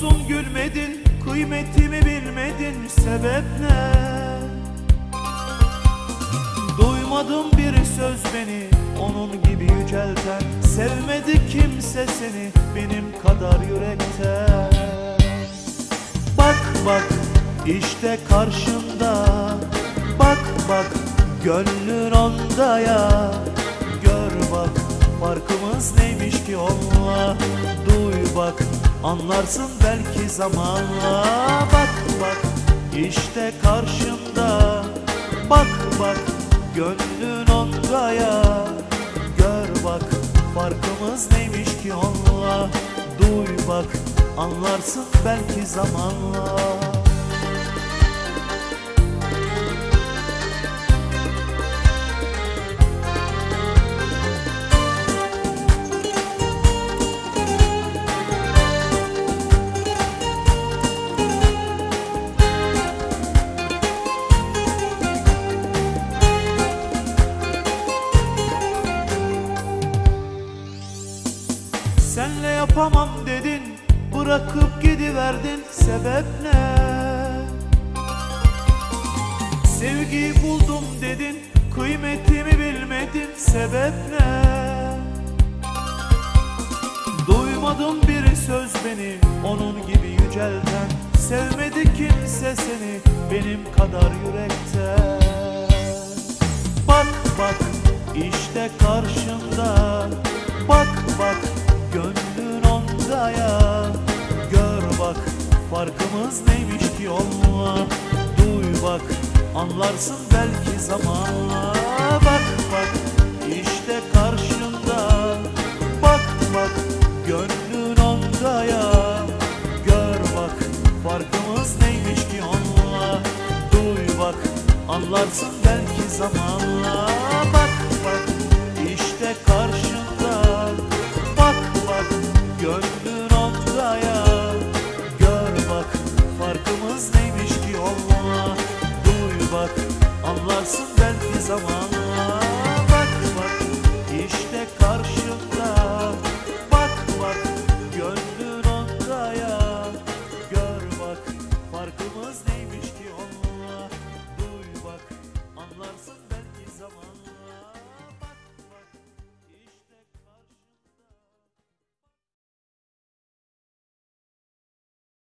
musun gülmedin, kıymetimi bilmedin, sebep ne? Duymadım bir söz beni onun gibi yücelten, sevmedi kimse seni benim kadar yürekten. Bak bak işte karşında, bak bak gönlün onda ya. Gör bak farkımız neymiş ki onunla, duy bak anlarsın belki zamanla. Bak bak işte karşında, bak bak gönlün onda ya. Gör bak farkımız neymiş ki onunla, duy bak anlarsın belki zamanla. Senle yapamam dedin, bırakıp gidiverdin, sebep ne? Sevgiyi buldum dedin, kıymetimi bilmedin, sebep ne? Duymadım bir söz beni onun gibi yücelten, sevmedi kimse seni benim kadar yürekten. Bak bak işte karşında, bak bak gönlün onda ya. Gör bak farkımız neymiş ki onunla, duy bak anlarsın belki zamanla. Bak bak işte karşında, bak bak gönlün onda ya. Gör bak farkımız neymiş ki onunla, duy bak anlarsın belki zamanla.